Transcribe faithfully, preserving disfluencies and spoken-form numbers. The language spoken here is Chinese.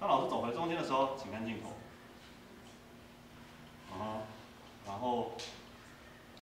当老师走回中间的时候，请看镜头。啊，然后